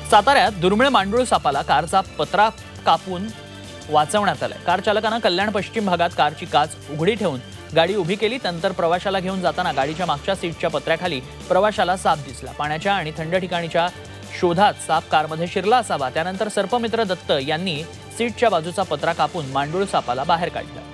साताऱ्यात दुर्मिळ मांडूळ सापाला कारचा पत्रा कापून वाचवण्यात आलाय। कार चालकानं कल्याण पश्चिम भागात कारची काच उघडी ठेवून गाडी उभी केली। नंतर प्रवाशाला घेऊन जाताना गाडीच्या मागच्या सीटच्या पत्र्याखाली प्रवाशाला साप दिसला। पाण्याच्या आणि थंड ठिकाणीच्या शोधात साप कारमध्ये शिरला असावा। त्यानंतर सर्पमित्र दत्त यांनी सीटच्या बाजूचा पत्रा कापून मांडूळ सापाला बाहेर काढलं।